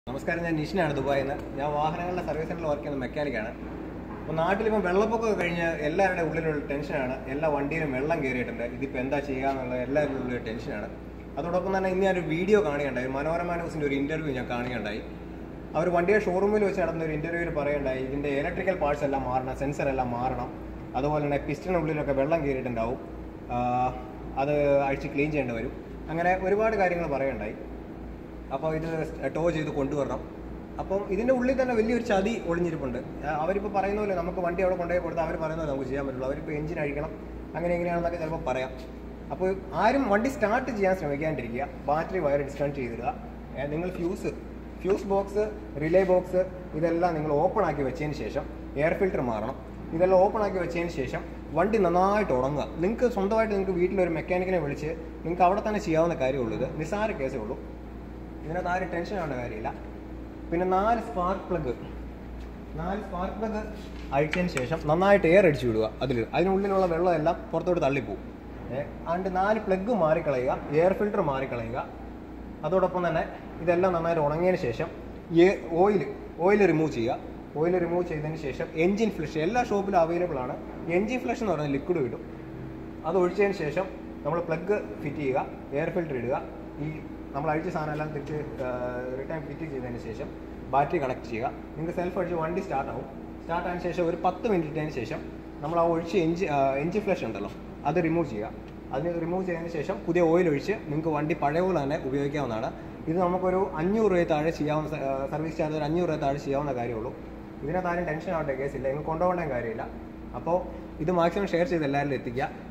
നമസ്കാരം, ഞാൻ നിഷിനാണ് ദുബായിൽ നിന്ന്. ഞാൻ വാഹനങ്ങളുടെ സർവീസ് സെന്ററിൽ വർക്ക് ചെയ്യുന്ന മെക്കാനിക്കാണ്. അപ്പോൾ നാട്ടിലിപ്പോൾ വെള്ളപ്പൊക്കമൊക്കെ കഴിഞ്ഞ് എല്ലാവരുടെ ഉള്ളിലുള്ള ടെൻഷനാണ്. എല്ലാ വണ്ടിയിലും വെള്ളം കയറിയിട്ടുണ്ട്. ഇതിപ്പോൾ എന്താ ചെയ്യുക എന്നുള്ള എല്ലാവരുടെ ഉള്ളിൽ ടെൻഷനാണ്. അതോടൊപ്പം തന്നെ ഇന്ന് ഞാനൊരു വീഡിയോ കാണുകയുണ്ടായി. മനോരമ ന്യൂസിൻ്റെ ഒരു ഇൻ്റർവ്യൂ ഞാൻ കാണുകയുണ്ടായി. അവർ വണ്ടിയുടെ ഷോറൂമിൽ വെച്ച് നടന്ന ഒരു ഇൻ്റർവ്യൂവിൽ പറയുകയുണ്ടായി, ഇതിൻ്റെ ഇലക്ട്രിക്കൽ പാർട്സ് എല്ലാം മാറണം, സെൻസർ എല്ലാം മാറണം, അതുപോലെ തന്നെ പിസ്റ്റണിനുള്ളിലൊക്കെ വെള്ളം കയറിയിട്ടുണ്ടാവും, അത് അഴിച്ച് ക്ലീൻ ചെയ്യേണ്ടി വരും, അങ്ങനെ ഒരുപാട് കാര്യങ്ങൾ പറയുകയുണ്ടായി. അപ്പോൾ ഇത് ടോ ചെയ്ത് കൊണ്ടുവരണം. അപ്പം ഇതിൻ്റെ ഉള്ളിൽ തന്നെ വലിയൊരു ചതി ഒളിഞ്ഞിരിപ്പുണ്ട്. അവരിപ്പോൾ പറയുന്ന പോലെ നമുക്ക് വണ്ടി അവിടെ കൊണ്ടുപോയി കൊടുത്താൽ അവർ പറയുന്ന പോലെ നമുക്ക് ചെയ്യാൻ പറ്റുള്ളൂ. അവരിപ്പോൾ എഞ്ചിൻ അഴിക്കണം, അങ്ങനെ എങ്ങനെയാണെന്നൊക്കെ ചിലപ്പോൾ പറയാം. അപ്പോൾ ആരും വണ്ടി സ്റ്റാർട്ട് ചെയ്യാൻ ശ്രമിക്കാണ്ടിരിക്കുക. ബാറ്ററി വയർ ഡിസ്കണക്ട് ചെയ്തിടുക. നിങ്ങൾ ഫ്യൂസ് ബോക്സ്, റിലേ ബോക്സ് ഇതെല്ലാം നിങ്ങൾ ഓപ്പൺ ആക്കി വെച്ചതിന് ശേഷം എയർ ഫിൽറ്റർ മാറണം. ഇതെല്ലാം ഓപ്പൺ ആക്കി വെച്ചതിന് ശേഷം വണ്ടി നന്നായിട്ട് ഉണങ്ങുക. നിങ്ങൾക്ക് സ്വന്തമായിട്ട് നിങ്ങൾക്ക് വീട്ടിലൊരു മെക്കാനിക്കിനെ വിളിച്ച് നിങ്ങൾക്ക് അവിടെ തന്നെ ചെയ്യാവുന്ന കാര്യമുള്ളൂ. ഇത് നിസ്സാര കേസേ ഉള്ളൂ. ഇതിനകത്ത് ആരും ടെൻഷൻ ആവേണ്ട കാര്യമില്ല. പിന്നെ 4 സ്പാർക്ക് പ്ലഗ് അഴിച്ചതിന് ശേഷം നന്നായിട്ട് എയർ അടിച്ചു വിടുക. അതിനുള്ളിലുള്ള വെള്ളമെല്ലാം പുറത്തോട്ട് തള്ളിപ്പോവും. അതുകൊണ്ട് 4 പ്ലഗ് മാറിക്കളയുക, എയർ ഫിൽറ്റർ മാറിക്കളയുക. അതോടൊപ്പം തന്നെ ഇതെല്ലാം നന്നായിട്ട് ഉണങ്ങിയതിന് ശേഷം ഓയിൽ റിമൂവ് ചെയ്യുക. ഓയിൽ റിമൂവ് ചെയ്തതിന് ശേഷം എൻജിൻ ഫ്ലഷ് എല്ലാ ഷോപ്പിലും അവൈലബിൾ ആണ്. എൻജിൻ ഫ്ലഷ് എന്ന് പറയുന്ന ലിക്വിഡ് കിട്ടും. അത് ഒഴിച്ചതിന് ശേഷം നമ്മൾ പ്ലഗ് ഫിറ്റ് ചെയ്യുക, എയർ ഫിൽറ്റർ ഇടുക. ഈ നമ്മൾ അഴിച്ച സാധനമെല്ലാം തിരിച്ച് റിട്ടേൺ ഫിറ്റ് ചെയ്തതിന് ശേഷം ബാറ്ററി കണക്ട് ചെയ്യുക. നിങ്ങൾക്ക് സെൽഫ് അടിച്ച് വണ്ടി സ്റ്റാർട്ടായതിനു ശേഷം ഒരു 10 മിനിറ്റ് ഇട്ടതിന് ശേഷം നമ്മൾ ആ ഒഴിച്ച് എൻജിൻ ഫ്ലഷ് ഉണ്ടല്ലോ അത് റിമൂവ് ചെയ്യുക. അതിന് റിമൂവ് ചെയ്തതിന് ശേഷം പുതിയ ഓയിൽ ഒഴിച്ച് നിങ്ങൾക്ക് വണ്ടി പഴയ പോലെ തന്നെ ഉപയോഗിക്കാവുന്നതാണ്. ഇത് നമുക്കൊരു 500 രൂപ താഴെ ചെയ്യാവുന്ന, സർവീസ് ചാർജ് ഒരു 500 രൂപ താഴെ ചെയ്യാവുന്ന കാര്യമുള്ളൂ. ഇതിനകത്ത് ആരും ടെൻഷൻ ആവേണ്ട കേസില്ല, നിങ്ങൾക്ക് കൊണ്ടുപോകേണ്ട കാര്യമില്ല. അപ്പോൾ ഇത് മാക്സിമം ഷെയർ ചെയ്ത് എല്ലാവരിലും എത്തിക്കുക.